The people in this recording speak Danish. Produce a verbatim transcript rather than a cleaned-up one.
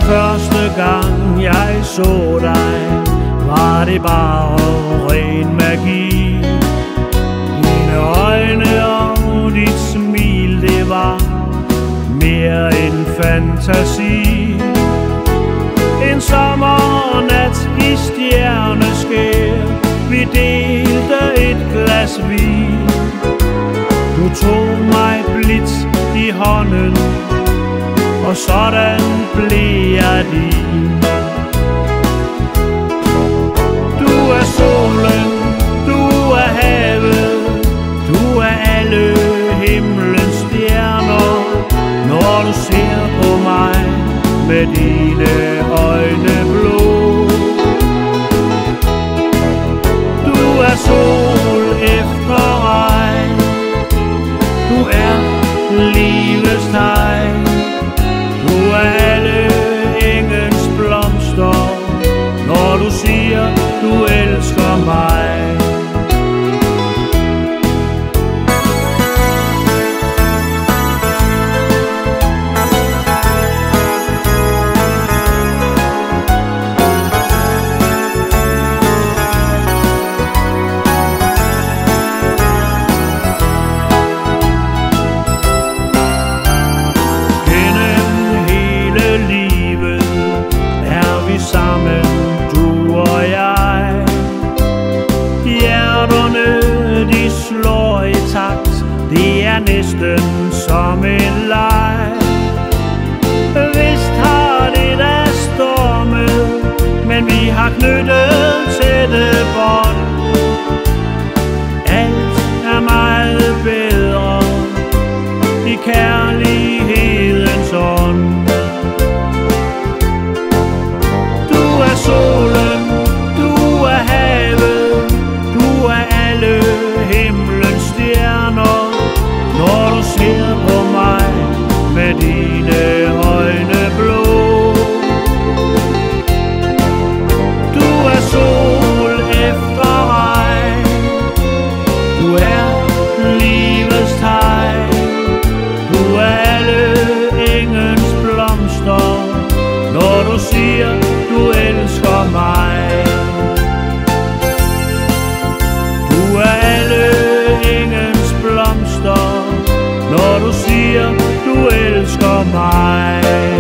første gang jeg så dig, var det bare ren magi. Dine øjne og dit smil, det var mere end fantasi. En sommernat i stjerneskær, vi delte et glas vin. Du tog mig blidt i hånden, og sådan blev jeg din. Du er solen, du er havet, du er alle himlens stjerner. Når du ser på mig med dine øjne blå, du er sol efter regn, du er livets tegn. Du er alle engens blomster, når du siger, du elsker mig. Sammen, du og jeg. Hjerterne, de slår i takt, det er næsten som en leg. Vist har det da stormet, men vi har knyttet tætte bånd. Alt er meget bedre i kærlighedens ånd. Solen, du er havet, du er alle himlens stjerner. Når du ser på mig med dine øjne blå, du er sol efter regn, du er livets tegn. Du er alle engens blomster, når du siger, du elsker mig. Du er alle engens blomster, når du siger, du elsker mig.